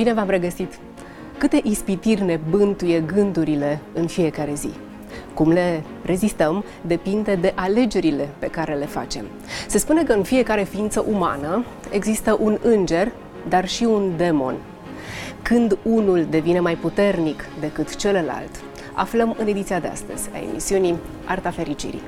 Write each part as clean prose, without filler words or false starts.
Bine v-am regăsit! Câte ispitiri ne bântuie gândurile în fiecare zi? Cum le rezistăm depinde de alegerile pe care le facem. Se spune că în fiecare ființă umană există un înger, dar și un demon. Când unul devine mai puternic decât celălalt, aflăm în ediția de astăzi a emisiunii Arta Fericirii.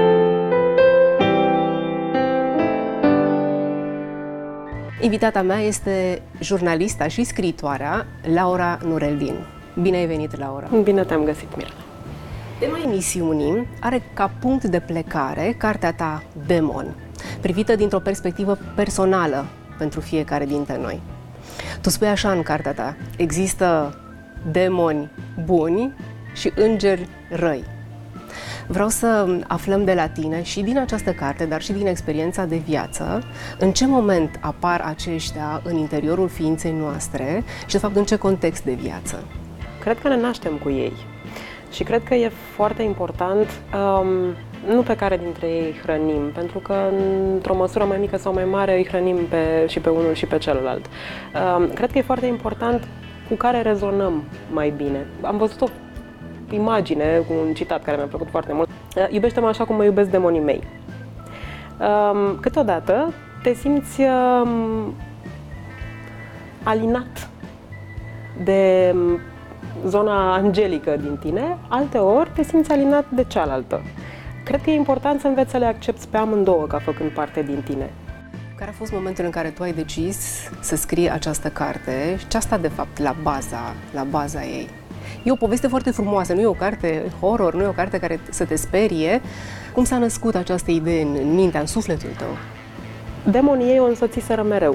Invitata mea este jurnalista și scriitoarea Laura Nureldin. Bine ai venit, Laura! Bine te-am găsit, Mirela! Tema emisiunii are ca punct de plecare cartea ta Demon, privită dintr-o perspectivă personală pentru fiecare dintre noi. Tu spui așa în cartea ta: există demoni buni și îngeri răi. Vreau să aflăm de la tine și din această carte, dar și din experiența de viață, în ce moment apar aceștia în interiorul ființei noastre și, de fapt, în ce context de viață. Cred că ne naștem cu ei și cred că e foarte important nu pe care dintre ei îi hrănim, pentru că într-o măsură mai mică sau mai mare îi hrănim și pe unul și pe celălalt. Cred că e foarte important cu care rezonăm mai bine. Am văzut o imagine cu un citat care mi-a plăcut foarte mult. Iubește-mă așa cum mă iubesc demonii mei. Câteodată te simți alinat de zona angelică din tine, alteori te simți alinat de cealaltă. Cred că e important să înveți să le accepți pe amândouă ca făcând parte din tine. Care a fost momentul în care tu ai decis să scrii această carte și ce a stat de fapt la baza ei? E o poveste foarte frumoasă, nu e o carte horror, nu e o carte care să te sperie. Cum s-a născut această idee în mintea, în sufletul tău? Demonii ei o însoțiseră mereu.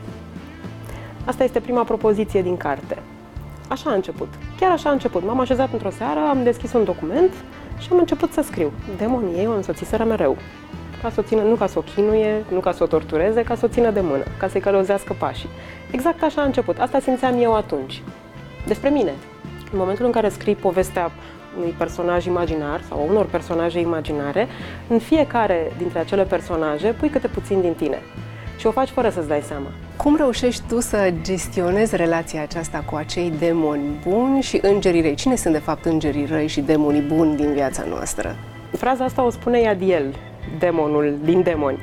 Asta este prima propoziție din carte. Așa a început. Chiar așa a început. M-am așezat într-o seară, am deschis un document și am început să scriu. Demonii ei o însoțiseră mereu. Ca să o țină, nu ca să o chinuie, nu ca să o tortureze, ca să o țină de mână, ca să-i călăuzească pașii. Exact așa a început. Asta simțeam eu atunci. Despre mine. În momentul în care scrii povestea unui personaj imaginar sau unor personaje imaginare, în fiecare dintre acele personaje pui câte puțin din tine și o faci fără să-ți dai seama. Cum reușești tu să gestionezi relația aceasta cu acei demoni buni și îngerii răi? Cine sunt de fapt îngerii răi și demonii buni din viața noastră? Fraza asta o spune Iadiel, demonul din demoni.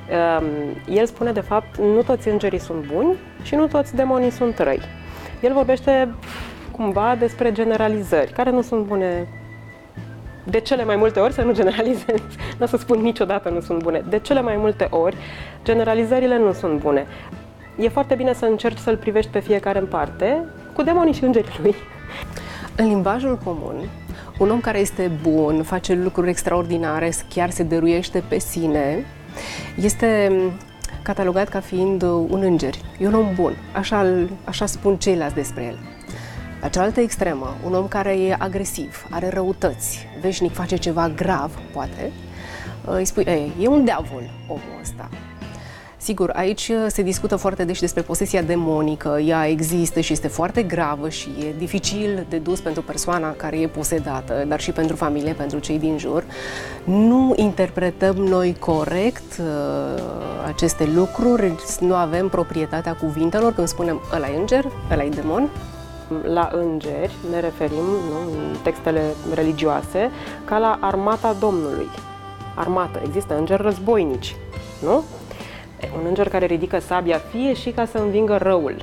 El spune de fapt, nu toți îngerii sunt buni și nu toți demonii sunt răi. El vorbește cumva despre generalizări, care nu sunt bune. De cele mai multe ori, să nu generalizez, nu o să spun niciodată nu sunt bune. De cele mai multe ori, generalizările nu sunt bune. E foarte bine să încerci să-l privești pe fiecare în parte, cu demonii și îngerii lui. În limbajul comun, un om care este bun, face lucruri extraordinare, chiar se dăruiește pe sine, este catalogat ca fiind un înger. E un om bun, așa spun ceilalți despre el. La cealaltă extremă, un om care e agresiv, are răutăți, veșnic face ceva grav, poate, îi spui, e un diavol omul ăsta. Sigur, aici se discută foarte des despre posesia demonică, ea există și este foarte gravă și e dificil de dus pentru persoana care e posedată, dar și pentru familie, pentru cei din jur. Nu interpretăm noi corect aceste lucruri, nu avem proprietatea cuvintelor când spunem ăla e înger, ăla e demon. La îngeri ne referim, nu, în textele religioase, ca la armata Domnului. Armată. Există îngeri războinici, nu? Un înger care ridică sabia fie și ca să învingă răul.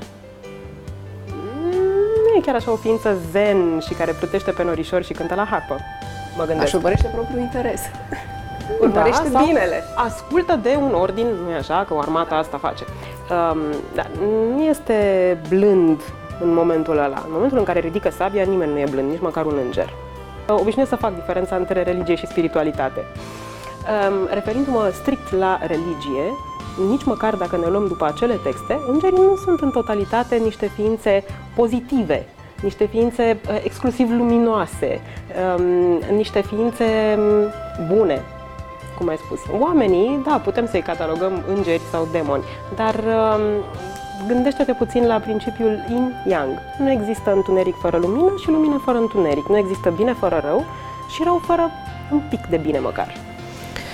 Nu e chiar așa o ființă zen și care plutește pe norișor și cântă la harpă, mă gândesc. Așa urmărește propriul interes. Urmărește binele. Ascultă de un ordin, nu e așa, că o armată asta face. Dar nu este blând în momentul ăla. În momentul în care ridică sabia, nimeni nu e blând, nici măcar un înger. Obișnuiesc să fac diferența între religie și spiritualitate. Referindu-mă strict la religie, nici măcar dacă ne luăm după acele texte, îngerii nu sunt în totalitate niște ființe pozitive, niște ființe exclusiv luminoase, niște ființe bune, cum ai spus. Oamenii, da, putem să-i catalogăm îngeri sau demoni, dar gândește-te puțin la principiul yin-yang. Nu există întuneric fără lumină și lumină fără întuneric. Nu există bine fără rău și rău fără un pic de bine măcar.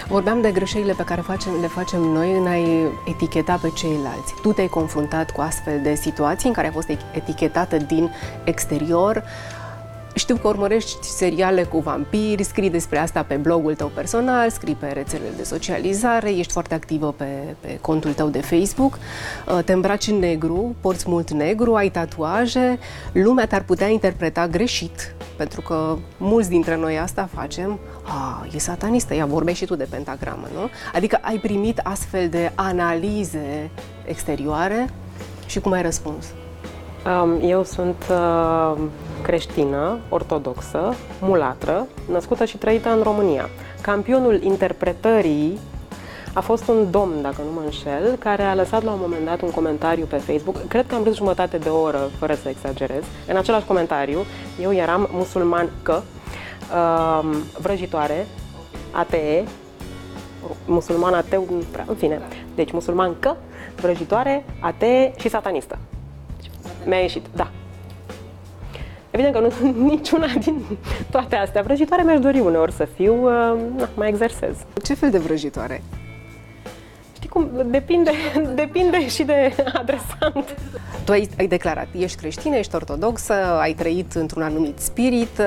Vorbeam de greșelile pe care le facem noi în a-i eticheta pe ceilalți. Tu te-ai confruntat cu astfel de situații în care ai fost etichetată din exterior. Știu că urmărești seriale cu vampiri, scrii despre asta pe blogul tău personal, scrii pe rețelele de socializare, ești foarte activă pe contul tău de Facebook, te îmbraci în negru, porți mult negru, ai tatuaje, lumea te-ar putea interpreta greșit, pentru că mulți dintre noi asta facem. E satanistă, ea vorbești și tu de pentagramă, nu? Adică ai primit astfel de analize exterioare și cum ai răspuns? Eu sunt creștină, ortodoxă, mulatră, născută și trăită în România. Campionul interpretării a fost un domn, dacă nu mă înșel, care a lăsat la un moment dat un comentariu pe Facebook. Cred că am râs jumătate de oră, fără să exagerez. În același comentariu, eu eram musulman vrăjitoare, atee, musulman ateu, în fine. Deci musulman vrăjitoare, atee și satanistă. Mi-a ieșit, da. Evident că nu sunt niciuna din toate astea. Vrăjitoare mi-aș dori uneori să fiu, mai exersez. Ce fel de vrăjitoare? Știi cum? Depinde și de adresant. Tu ai declarat, ești creștină, ești ortodoxă, ai trăit într-un anumit spirit.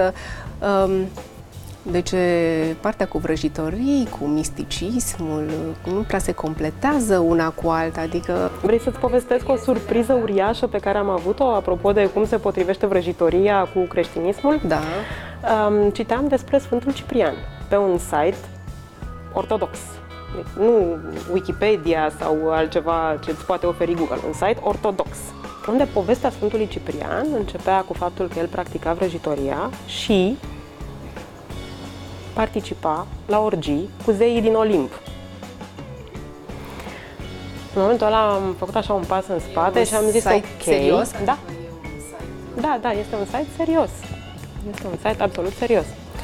Deci partea cu vrăjitorii, cu misticismul, nu prea se completează una cu alta, adică... Vrei să-ți povestesc o surpriză uriașă pe care am avut-o, apropo de cum se potrivește vrăjitoria cu creștinismul? Da. Citeam despre Sfântul Ciprian pe un site ortodox. Nu Wikipedia sau altceva ce îți poate oferi Google, un site ortodox. Unde povestea Sfântului Ciprian începea cu faptul că el practica vrăjitoria și participa la orgii cu zeii din Olimp. În momentul ăla am făcut așa un pas în spate și am zis ok. Serios? Da. Da, este un site serios. Este un site absolut serios.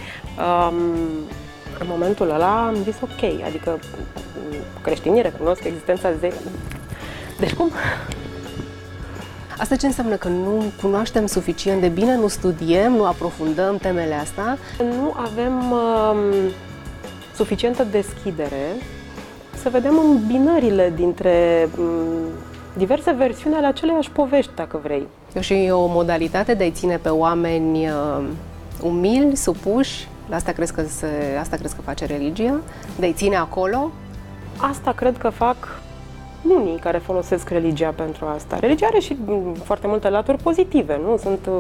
În momentul ăla am zis ok, adică creștinii recunosc existența zeilor. Deci cum? Asta ce înseamnă? Că nu cunoaștem suficient de bine, nu studiem, nu aprofundăm temele astea? Nu avem suficientă deschidere să vedem îmbinările dintre diverse versiuni ale aceleiași povești, dacă vrei. Și o modalitate de a-i ține pe oameni umili, supuși, asta crezi că face religia? De a-i ține acolo? Asta cred că fac unii care folosesc religia pentru asta. Religia are și foarte multe laturi pozitive, nu?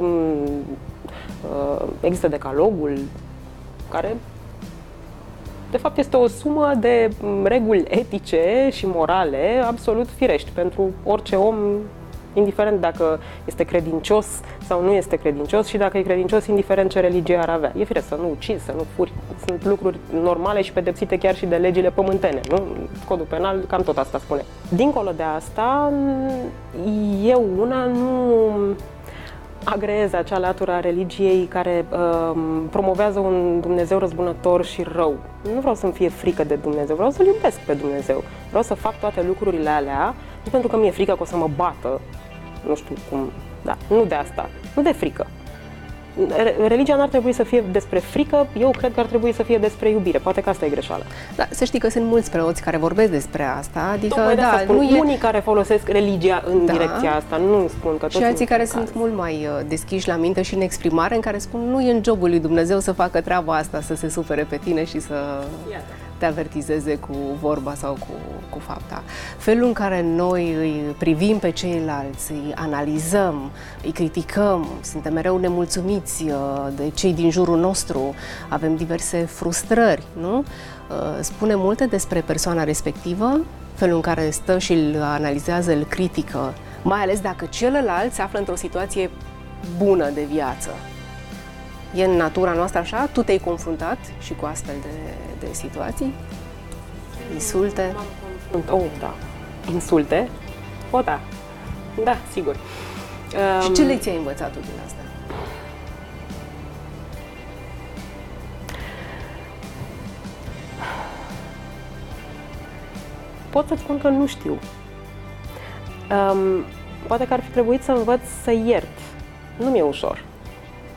Există decalogul, care de fapt este o sumă de reguli etice și morale absolut firești pentru orice om, indiferent dacă este credincios sau nu este credincios și dacă e credincios, indiferent ce religie ar avea. E firesc să nu ucizi, să nu furi. Sunt lucruri normale și pedepsite chiar și de legile pământene, nu? Codul penal cam tot asta spune. Dincolo de asta, eu una nu agreez acea latură a religiei care promovează un Dumnezeu răzbunător și rău. Nu vreau să-mi fie frică de Dumnezeu, vreau să-L iubesc pe Dumnezeu. Vreau să fac toate lucrurile alea, nu pentru că mi-e frică că o să mă bată, nu știu cum, da, nu de asta, nu de frică. Religia n-ar trebui să fie despre frică, eu cred că ar trebui să fie despre iubire. Poate că asta e greșeală. Da, să știi că sunt mulți preoți care vorbesc despre asta, adică spun, unii care folosesc religia în direcția asta, nu spun că toți. Și alții care sunt mult mai deschiși la minte și în exprimare, în care spun nu e în jobul lui Dumnezeu să facă treaba asta, să se supere pe tine și să te avertizeze cu vorba sau cu fapta. Felul în care noi îi privim pe ceilalți, îi analizăm, îi criticăm, suntem mereu nemulțumiți de cei din jurul nostru, avem diverse frustrări, nu? Spune multe despre persoana respectivă, felul în care stă și îl analizează, îl critică, mai ales dacă celălalt se află într-o situație bună de viață. E în natura noastră așa? Tu te-ai confruntat și cu astfel de situații? Insulte? Da. Insulte? Da. Da, sigur. Și ce lecție ai învățat tu din asta? Pot să spun că nu știu. Poate că ar fi trebuit să învăț să iert. Nu mi-e ușor.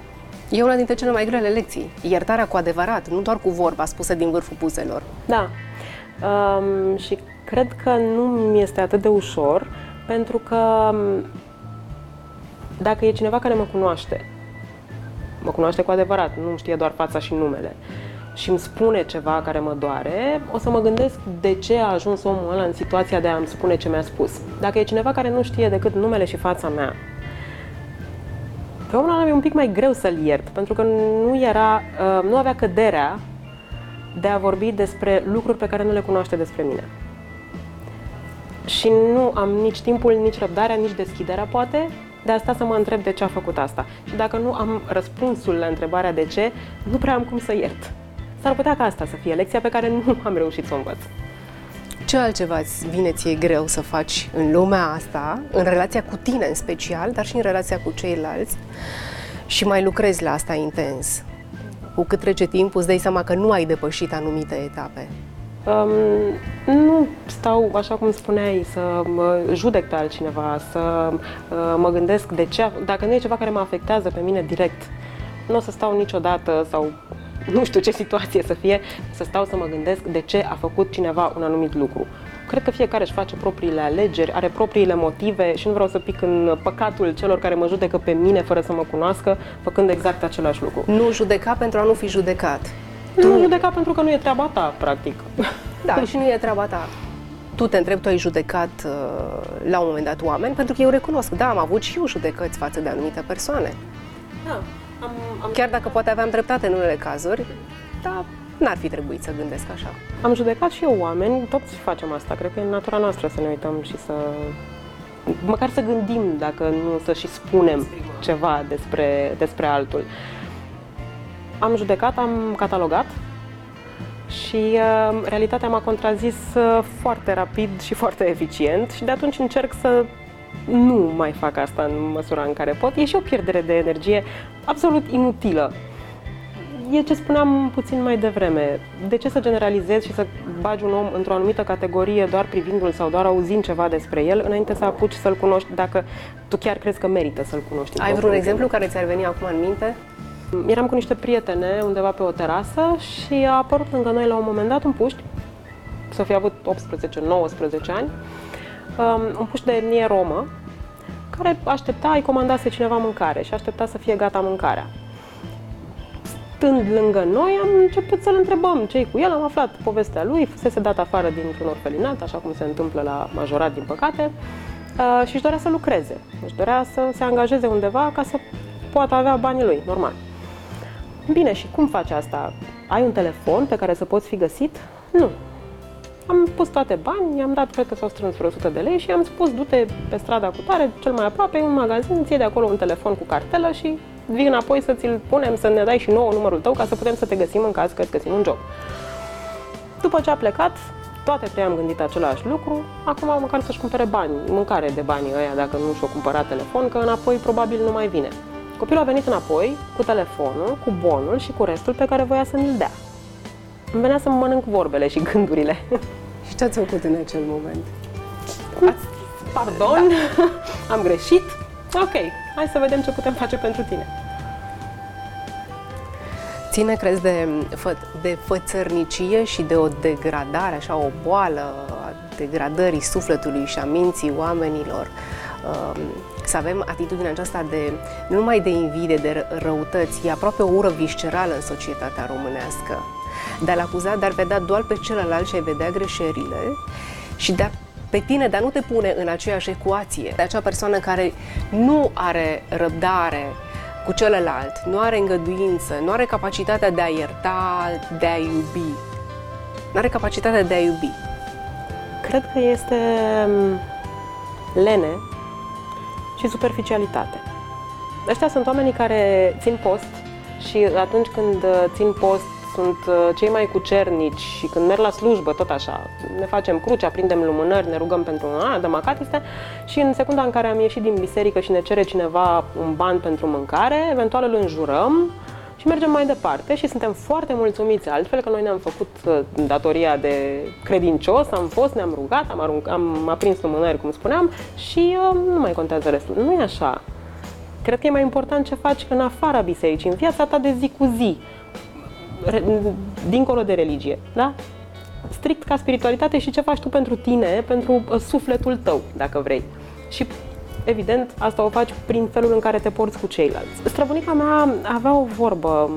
E una dintre cele mai grele lecții. Iertarea cu adevărat, nu doar cu vorba spusă din vârful buzelor. Da. Și cred că nu mi este atât de ușor, pentru că dacă e cineva care mă cunoaște cu adevărat, nu știe doar fața și numele, și îmi spune ceva care mă doare, o să mă gândesc de ce a ajuns omul ăla în situația de a îmi spune ce mi-a spus. Dacă e cineva care nu știe decât numele și fața mea, pe omul ăla e un pic mai greu să-l iert, pentru că nu avea căderea de a vorbi despre lucruri pe care nu le cunoaște despre mine. Și nu am nici timpul, nici răbdarea, nici deschiderea, poate, de asta să mă întreb de ce a făcut asta. Și dacă nu am răspunsul la întrebarea de ce, nu prea am cum să iert. S-ar putea ca asta să fie lecția pe care nu am reușit să o învăț. Ce altceva îți vine ție greu să faci în lumea asta, în relația cu tine în special, dar și în relația cu ceilalți, și mai lucrezi la asta intens? Cu cât trece timpul, îți dai seama că nu ai depășit anumite etape. Nu stau, așa cum spuneai, să mă judec pe altcineva, să mă gândesc de ce, dacă nu e ceva care mă afectează pe mine direct, nu o să stau niciodată, sau nu știu ce situație să fie, să stau să mă gândesc de ce a făcut cineva un anumit lucru. Cred că fiecare își face propriile alegeri, are propriile motive și nu vreau să pic în păcatul celor care mă judecă pe mine fără să mă cunoască, făcând exact același lucru. Nu judeca pentru a nu fi judecat. Nu judeca pentru că nu e treaba ta, practic. Da, și nu e treaba ta. Tu te întrebi, tu ai judecat la un moment dat oameni, pentru că eu recunosc, da, am avut și eu judecăți față de anumite persoane. Da, Chiar dacă poate aveam dreptate în unele cazuri, dar n-ar fi trebuit să gândesc așa. Am judecat și eu oameni, toți facem asta. Cred că e în natura noastră să ne uităm și să... măcar să gândim, dacă nu să și spunem ceva despre altul. Am judecat, am catalogat și realitatea m-a contrazis foarte rapid și foarte eficient și de atunci încerc să nu mai fac asta în măsura în care pot. E și o pierdere de energie absolut inutilă. E ce spuneam puțin mai devreme. De ce să generalizezi și să bagi un om într-o anumită categorie doar privindu-l sau doar auzind ceva despre el, înainte să apuci să-l cunoști, dacă tu chiar crezi că merită să-l cunoști? Ai vreun exemplu care ți-ar veni acum în minte? Eram cu niște prietene undeva pe o terasă și a apărut lângă noi la un moment dat un puști, să fi avut 18-19 ani, un puști de etnie romă, care aștepta, îi comandase cineva mâncare și aștepta să fie gata mâncarea. Stând lângă noi, am început să-l întrebăm ce-i cu el, am aflat povestea lui, fusese dat afară dintr-un orfelinat, așa cum se întâmplă la majorat, din păcate, și își dorea să lucreze, își dorea să se angajeze undeva ca să poată avea banii lui, normal. Bine, și cum faci asta? Ai un telefon pe care să poți fi găsit? Nu. Am pus toate bani, i-am dat, cred că s-au strâns vreo 100 de lei și i-am spus, du-te pe strada cu tare, cel mai aproape, un magazin, îți iei de acolo un telefon cu cartelă și vii înapoi să ți-l punem, să ne dai și nouă numărul tău ca să putem să te găsim în caz că îți găsim un job. După ce a plecat, toate trei am gândit același lucru, acum măcar să-și cumpere bani, mâncare de banii ăia dacă nu și-o cumpărat telefon, că înapoi probabil nu mai vine. Copilul a venit înapoi cu telefonul, cu bonul și cu restul pe care voia să mi-l dea. Îmi venea să-mi mănânc vorbele și gândurile. Și ce ați făcut în acel moment? Pardon, da. Am greșit. Ok, hai să vedem ce putem face pentru tine. Ține, crezi, de fățărnicie și de o degradare, așa, o boală a degradării sufletului și a minții oamenilor, să avem atitudinea aceasta de, nu numai de invidie, de răutăți, e aproape o ură viscerală în societatea românească. De a-l acuza, de a-l vedea doar pe celălalt și a-i vedea greșelile și pe tine, dar nu te pune în aceeași ecuație. De acea persoană care nu are răbdare cu celălalt, nu are îngăduință, nu are capacitatea de a ierta, de a iubi. Nu are capacitatea de a iubi. Cred că este lene și superficialitate. Ăștia sunt oamenii care țin post și atunci când țin post sunt cei mai cucernici și când merg la slujbă, tot așa, ne facem cruce, aprindem lumânări, ne rugăm pentru dăm acatiste și în secunda în care am ieșit din biserică și ne cere cineva un ban pentru mâncare, eventual îl înjurăm și mergem mai departe și suntem foarte mulțumiți altfel că noi ne-am făcut datoria de credincios, am fost, ne-am rugat, am aprins lumânări, cum spuneam, și nu mai contează restul. Nu e așa. Cred că e mai important ce faci în afara bisericii, în viața ta de zi cu zi, dincolo de religie, da? strict ca spiritualitate și ce faci tu pentru tine, pentru sufletul tău, dacă vrei. Și evident, asta o faci prin felul în care te porți cu ceilalți. Străbunica mea avea o vorbă,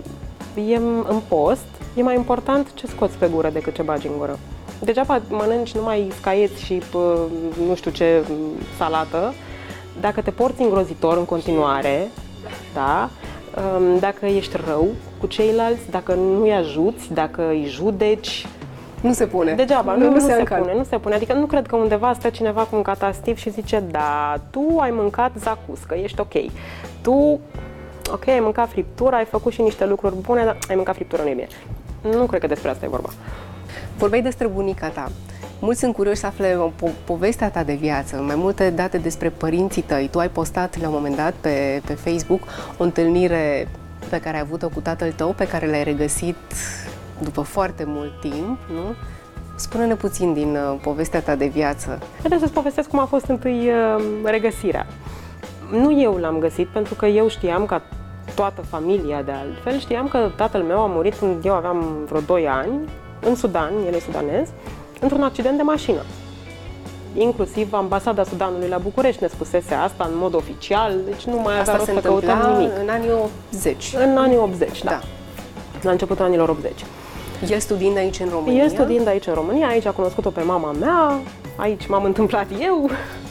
în post, e mai important ce scoți pe gură decât ce bagi în gură. Degeaba mănânci numai scaieți și nu știu ce salată, dacă te porți îngrozitor în continuare, da? Dacă ești rău cu ceilalți, dacă nu îi ajuți, dacă îi judeci, nu se pune. Degeaba, nu se pune. Adică nu cred că undeva stă cineva cu un catastiv și zice, da, tu ai mâncat zacuscă, ești ok. Tu, ok, ai mâncat friptură, ai făcut și niște lucruri bune, dar ai mâncat friptură, nu e bine. Nu cred că despre asta e vorba. Vorbeai despre bunica ta. Mulți sunt curioși să afle povestea ta de viață, mai multe date despre părinții tăi. Tu ai postat la un moment dat pe Facebook o întâlnire pe care ai avut-o cu tatăl tău, pe care l-ai regăsit după foarte mult timp, nu? Spune-ne puțin din povestea ta de viață. Haideți să-ți povestesc cum a fost întâi regăsirea. Nu eu l-am găsit, pentru că eu știam, ca toată familia de altfel, știam că tatăl meu a murit când eu aveam vreo 2 ani, în Sudan, el e sudanez, într-un accident de mașină. Inclusiv ambasada Sudanului la București ne spusese asta în mod oficial, deci nu mai avea rost să căutăm nimic. În anii 80. În anii 80, da. La începutul anilor 80. El studiind aici în România? El studiind aici în România, aici a cunoscut-o pe mama mea, aici m-am întâmplat eu.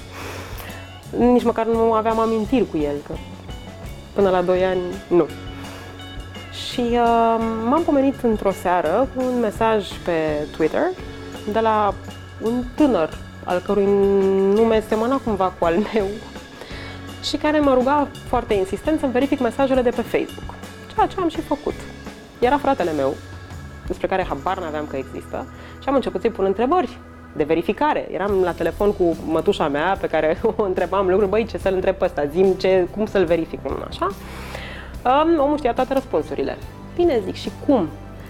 Nici măcar nu aveam amintiri cu el, că până la 2 ani, nu. Și m-am pomenit într-o seară cu un mesaj pe Twitter de la un tânăr, al cărui nume semăna cumva cu al meu și care mă ruga foarte insistent să-mi verific mesajele de pe Facebook, ceea ce am și făcut. Era fratele meu, despre care habar n-aveam că există, și am început să-i pun întrebări de verificare. Eram la telefon cu mătușa mea, pe care o întrebam lucruri, băi, ce să-l întreb pe ăsta, zi-mi cum să-l verific, așa. Omul știa toate răspunsurile. Bine, zic, și cum?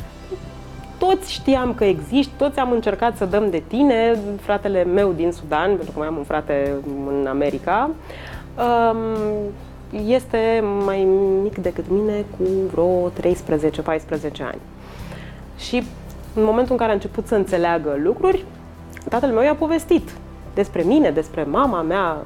Toți știam că existi, toți am încercat să dăm de tine, fratele meu din Sudan, pentru că mai am un frate în America, este mai mic decât mine cu vreo 13-14 ani. Și în momentul în care a început să înțeleagă lucruri, tatăl meu i-a povestit despre mine, despre mama mea.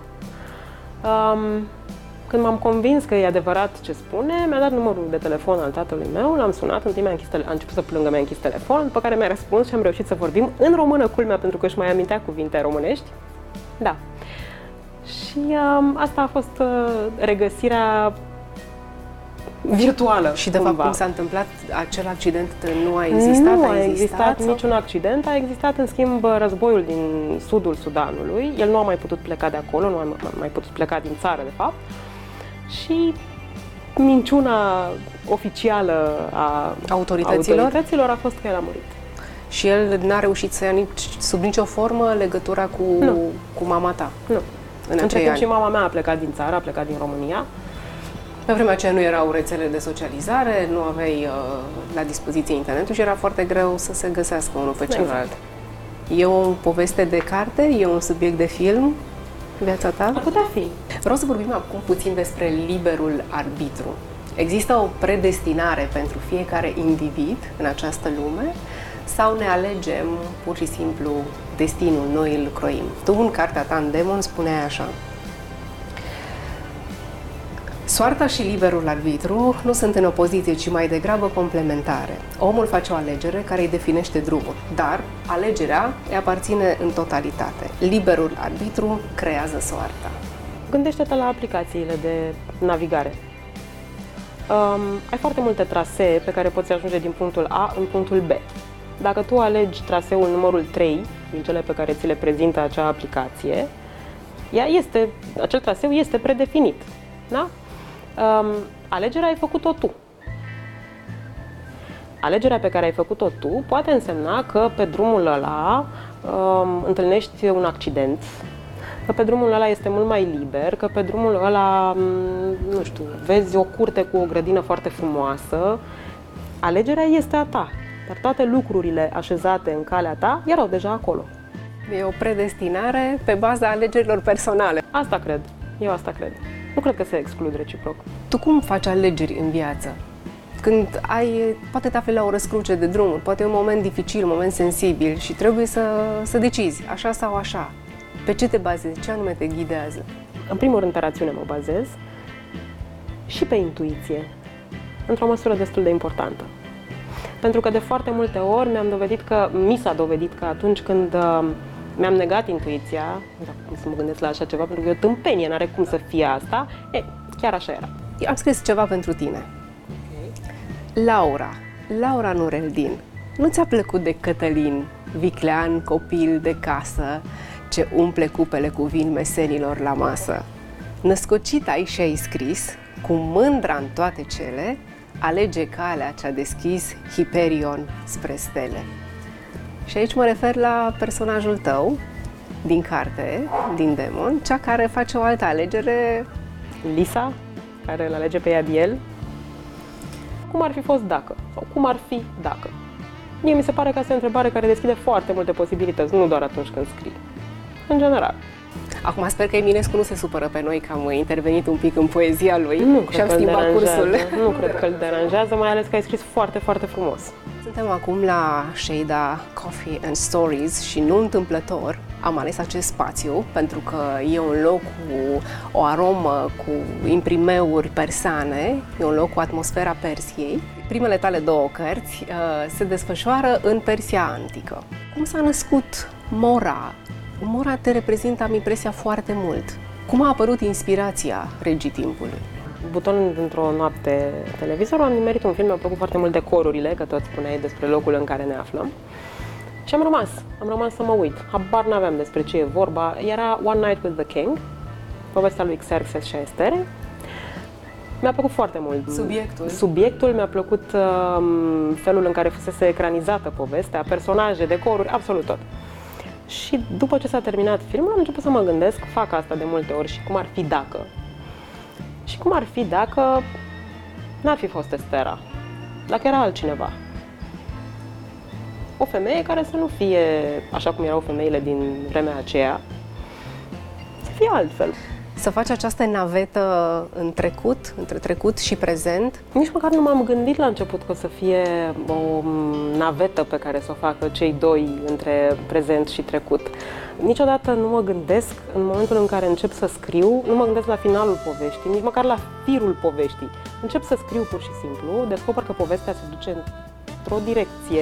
Când m-am convins că e adevărat ce spune, mi-a dat numărul de telefon al tatălui meu, l-am sunat, în timp a început să plângă, mi-a închis telefon, după care mi-a răspuns și am reușit să vorbim în română, culmea, pentru că își mai amintea cuvinte românești. Da. Și asta a fost regăsirea virtuală. Și de fapt cum s-a întâmplat acel accident nu a existat? Nu a existat niciun accident, a existat în schimb războiul din sudul Sudanului. El nu a mai putut pleca de acolo, nu a mai putut pleca din țară, de fapt. Și minciuna oficială a autorităților a fost că el a murit. Și el n-a reușit să ia sub nicio formă legătura cu mama ta? Nu. Între timp și mama mea a plecat din țară, a plecat din România. Pe vremea aceea nu erau rețele de socializare, nu aveai la dispoziție internetul și era foarte greu să se găsească unul pe celălalt. E o poveste de carte? E un subiect de film? Viața ta? Ar putea fi. Vreau să vorbim acum puțin despre liberul arbitru. Există o predestinare pentru fiecare individ în această lume sau ne alegem pur și simplu destinul, noi îl croim? Tu în cartea ta, în Demon, spuneai așa: soarta și liberul arbitru nu sunt în opoziție, ci mai degrabă complementare. Omul face o alegere care îi definește drumul, dar alegerea îi aparține în totalitate. Liberul arbitru creează soarta. Gândește-te la aplicațiile de navigare. Ai foarte multe trasee pe care poți ajunge din punctul A în punctul B. Dacă tu alegi traseul numărul 3 din cele pe care ți le prezintă acea aplicație, acel traseu este predefinit. Da? Alegerea ai făcut-o tu. Alegerea pe care ai făcut-o tu poate însemna că pe drumul ăla întâlnești un accident, că pe drumul ăla este mult mai liber, că pe drumul ăla, nu știu, vezi o curte cu o grădină foarte frumoasă. Alegerea este a ta, dar toate lucrurile așezate în calea ta erau deja acolo. E o predestinare pe baza alegerilor personale. Asta cred. Eu asta cred. Nu cred că se exclud reciproc. Tu cum faci alegeri în viață? când poate te afli la o răscruce de drumuri, poate e un moment dificil, un moment sensibil și trebuie să decizi, așa sau așa. Pe ce te bazezi? Ce anume te ghidează? În primul rând, pe rațiune mă bazez și pe intuiție, într-o măsură destul de importantă. Pentru că de foarte multe ori mi s-a dovedit că atunci când mi-am negat intuiția, cum să mă gândesc la așa ceva, pentru că e o tâmpenie, n-are cum să fie asta, chiar așa era. Eu am scris ceva pentru tine. Laura Nureldin, nu ți-a plăcut de Cătălin, viclean copil de casă, ce umple cupele cu vin mesenilor la masă? Născocit ai și ai scris, cu mândra în toate cele, alege calea ce-a deschis Hiperion spre stele. Și aici mă refer la personajul tău, din carte, din Demon, cea care face o altă alegere. Lisa, care îl alege pe Yadiel. Cum ar fi fost dacă? Sau cum ar fi dacă? Mie mi se pare că asta e o întrebare care deschide foarte multe posibilități, nu doar atunci când scrii. În general. Acum sper că Eminescu nu se supără pe noi că am intervenit un pic în poezia lui și am schimbat cursul. Nu cred că îl deranjează, mai ales că ai scris foarte, foarte frumos. Suntem acum la Sheida Coffee and Stories și nu întâmplător am ales acest spațiu pentru că e un loc cu o aromă, cu imprimeuri persane, e un loc cu atmosfera Persiei. Primele tale două cărți se desfășoară în Persia antică. Cum s-a născut Mora? Mora te reprezintă, am impresia, foarte mult. Cum a apărut inspirația Regii Timpului? Butonând într-o noapte televizorul, am nimerit un film, mi-au plăcut foarte mult decorurile, că tot spuneai despre locul în care ne aflăm. Și am rămas să mă uit. Habar n-aveam despre ce e vorba. Era One Night with the King, povestea lui Xerxes și a Estere. Mi-a plăcut foarte mult subiectul, mi-a plăcut felul în care fusese ecranizată povestea, personaje, decoruri, absolut tot. Și după ce s-a terminat filmul, am început să mă gândesc, fac asta de multe ori, și cum ar fi dacă? Și cum ar fi dacă n-ar fi fost Estera, dacă era altcineva? O femeie care să nu fie așa cum erau femeile din vremea aceea, să fie altfel. Să faci această navetă între trecut și prezent? Nici măcar nu m-am gândit la început că o să fie o navetă pe care să o facă cei doi între prezent și trecut. Niciodată nu mă gândesc, în momentul în care încep să scriu, nu mă gândesc la finalul poveștii, nici măcar la firul poveștii. Încep să scriu pur și simplu, descoper că povestea se duce într-o direcție.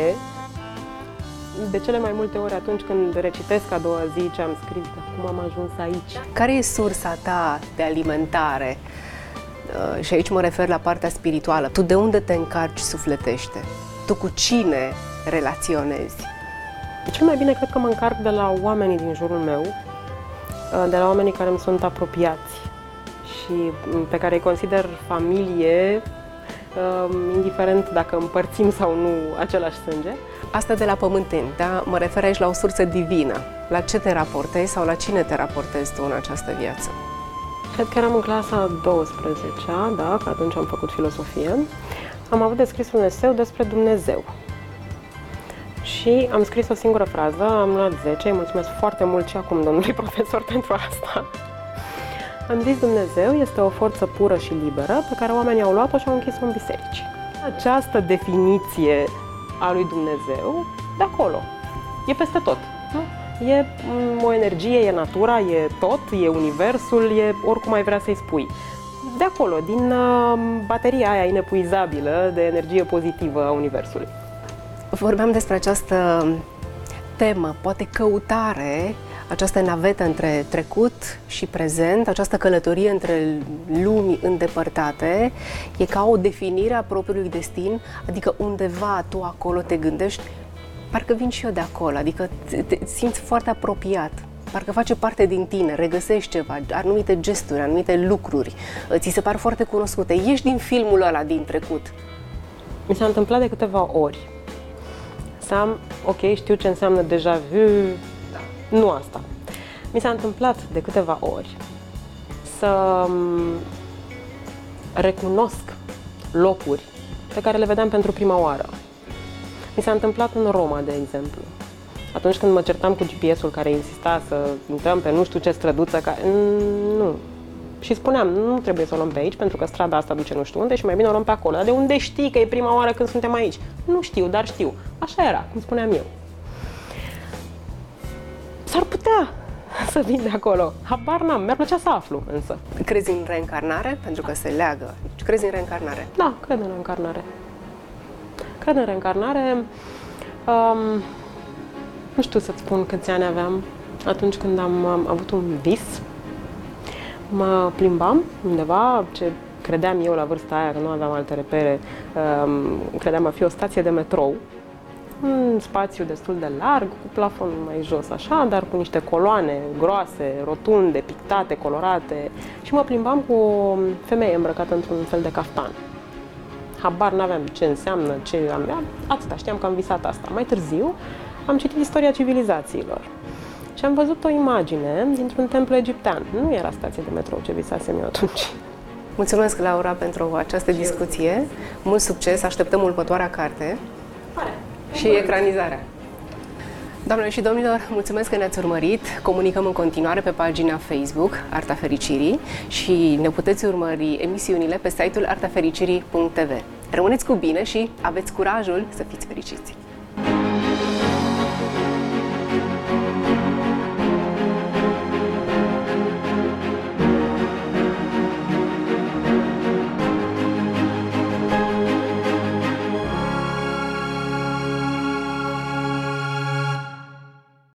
De cele mai multe ori atunci când recitesc a doua zi ce am scris, cum am ajuns aici. Care e sursa ta de alimentare? Și aici mă refer la partea spirituală. Tu de unde te încarci sufletește? Tu cu cine relaționezi? Cel mai bine cred că mă încarc de la oamenii din jurul meu, de la oamenii care îmi sunt apropiați și pe care îi consider familie, indiferent dacă împărțim sau nu același sânge. Asta de la pământeni, da? Mă refer aici la o sursă divină. La ce te raportezi sau la cine te raportezi tu în această viață? Cred că eram în clasa 12-a, da, că atunci am făcut filosofie. Am avut de scris un eseu despre Dumnezeu. Și am scris o singură frază, am luat 10, îi mulțumesc foarte mult și acum domnului profesor pentru asta. Am zis: Dumnezeu este o forță pură și liberă pe care oamenii au luat-o și au închis-o în biserici. Această definiție a lui Dumnezeu, de acolo, e peste tot. Nu? E o energie, e natura, e tot, e universul, e oricum ai vrea să-i spui. De acolo, din bateria aia inepuizabilă de energie pozitivă a universului. Vorbeam despre această temă, poate căutare, această navetă între trecut și prezent, această călătorie între lumi îndepărtate, e ca o definire a propriului destin, adică undeva tu acolo te gândești, parcă vin și eu de acolo, adică te simți foarte apropiat, parcă face parte din tine, regăsești ceva, anumite gesturi, anumite lucruri, ți se par foarte cunoscute, ești din filmul ăla din trecut. Mi s-a întâmplat de câteva ori să am, ok, știu ce înseamnă déjà vu, nu asta. Mi s-a întâmplat de câteva ori să recunosc locuri pe care le vedeam pentru prima oară. Mi s-a întâmplat în Roma, de exemplu. Atunci când mă certam cu GPS-ul care insista să intrăm pe nu știu ce străduță, nu. Și spuneam, nu trebuie să o luăm pe aici, pentru că strada asta duce nu știu unde și mai bine o luăm pe acolo. Dar de unde știi că e prima oară când suntem aici? Nu știu, dar știu. Așa era, cum spuneam eu. S-ar putea să vin de acolo. Habar n-am, mi-ar plăcea să aflu, însă. Crezi în reîncarnare? Pentru că se leagă. Crezi în reîncarnare? Da, cred în reîncarnare. Cred în reîncarnare. Nu știu să-ți spun câți ani aveam atunci când am avut un vis. Mă plimbam undeva, ce credeam eu la vârsta aia, că nu aveam alte repere, credeam a fi o stație de metrou, un spațiu destul de larg, cu plafon mai jos așa, dar cu niște coloane groase, rotunde, pictate, colorate, și mă plimbam cu o femeie îmbrăcată într-un fel de caftan. Habar n-aveam ce înseamnă, ce am, atâta, știam că am visat asta. Mai târziu am citit istoria civilizațiilor și am văzut o imagine dintr-un templu egiptean. Nu era stație de metrou ce visasem eu atunci. Mulțumesc, Laura, pentru această discuție. Mult succes, așteptăm următoarea carte și ecranizarea. Doamnelor și domnilor, mulțumesc că ne-ați urmărit. Comunicăm în continuare pe pagina Facebook Arta Fericirii și ne puteți urmări emisiunile pe site-ul artafericirii.tv. Rămâneți cu bine și aveți curajul să fiți fericiți!